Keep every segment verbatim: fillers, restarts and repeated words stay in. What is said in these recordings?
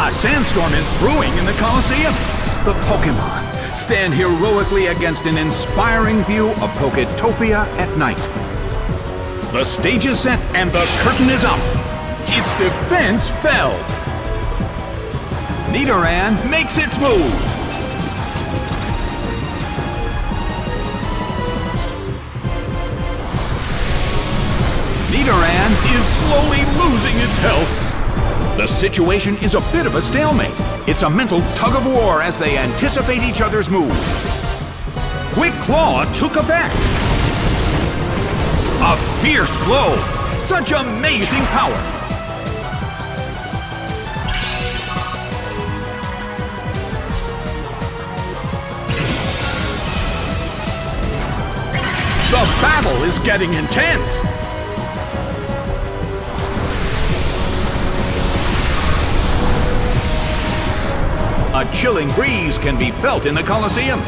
A sandstorm is brewing in the Colosseum. The Pokémon stand heroically against an inspiring view of Poketopia at night. The stage is set and the curtain is up. Its defense fell. Nidoran makes its move. Nidoran is slowly losing its health. The situation is a bit of a stalemate. It's a mental tug-of-war as they anticipate each other's moves. Quick Claw took effect. A fierce blow. Such amazing power. The battle is getting intense. A chilling breeze can be felt in the Colosseum.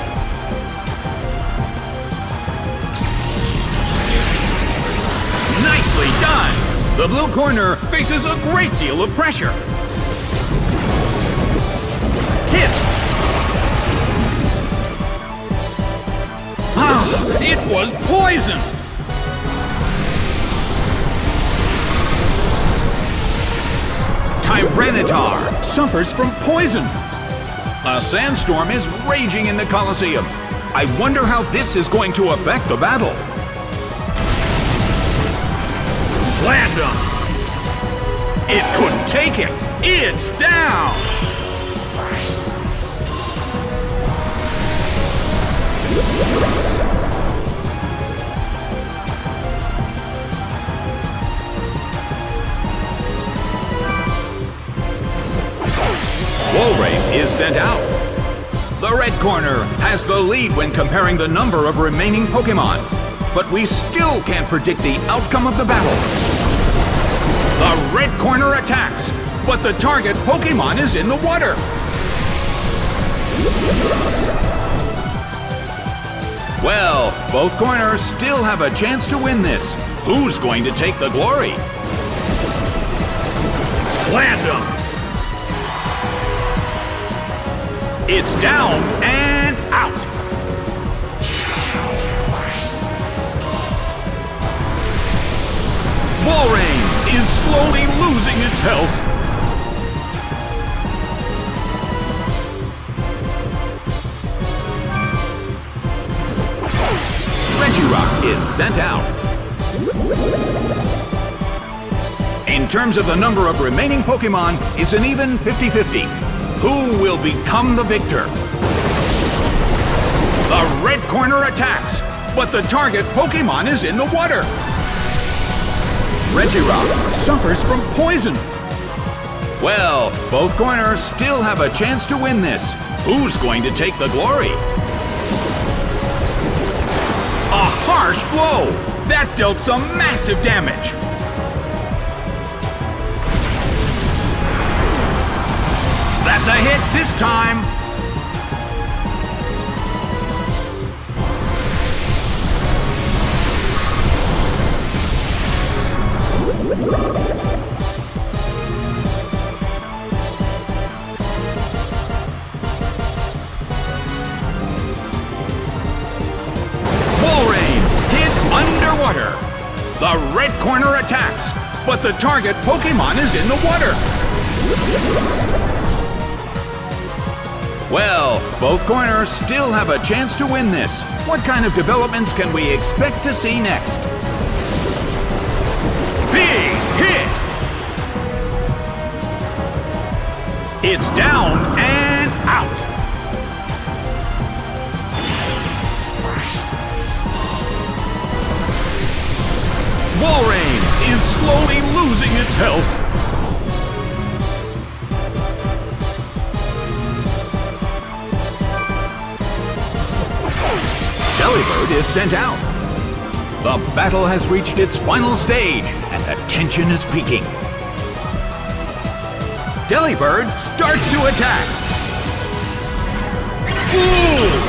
Nicely done! The blue corner faces a great deal of pressure. Hit! Ah, it was poison! Tyranitar suffers from poison. A sandstorm is raging in the Colosseum. I wonder how this is going to affect the battle. Slammed him. It couldn't take it. It's down. Walrein is sent out. The red corner has the lead when comparing the number of remaining Pokémon, but we still can't predict the outcome of the battle. The red corner attacks, but the target Pokémon is in the water. Well, both corners still have a chance to win this. Who's going to take the glory? Slammed him. It's down and out. Walrein is slowly losing its health. Regirock is sent out. In terms of the number of remaining Pokémon, it's an even fifty fifty. Who will become the victor? The red corner attacks, but the target Pokémon is in the water. Regirock suffers from poison. Well, both corners still have a chance to win this. Who's going to take the glory? A harsh blow! That dealt some massive damage. That's a hit this time! Walrein hit underwater. The red corner attacks, but the target Pokémon is in the water. Well, both corners still have a chance to win this. What kind of developments can we expect to see next? Big hit! It's down and out. Walrein is slowly losing its health. Delibird is sent out. The battle has reached its final stage, and the tension is peaking. Delibird starts to attack. Ooh!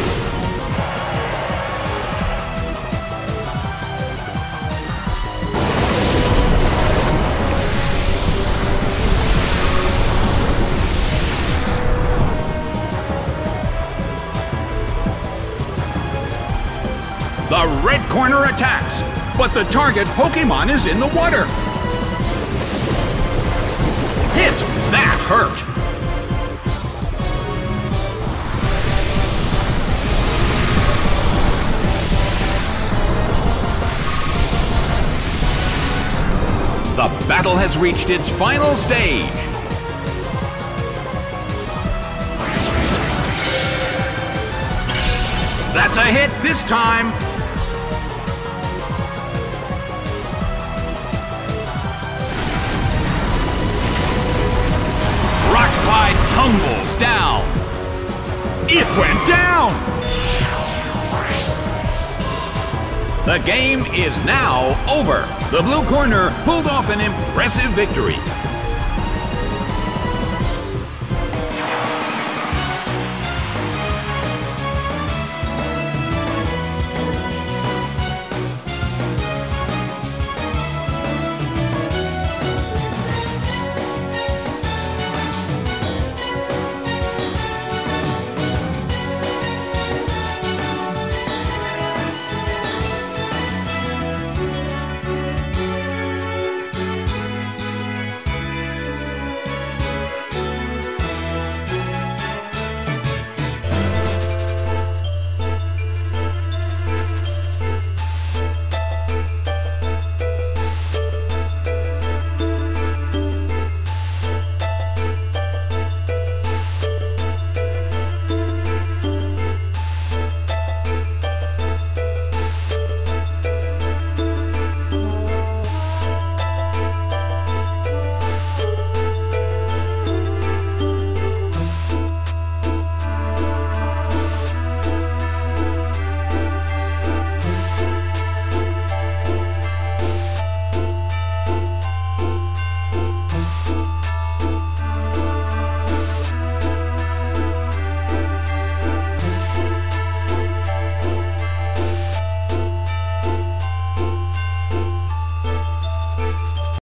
corner attacks, but the target Pokemon is in the water. Hit! That hurt! The battle has reached its final stage. That's a hit this time. Rock Slide tumbles down. It went down. The game is now over. The blue corner pulled off an impressive victory.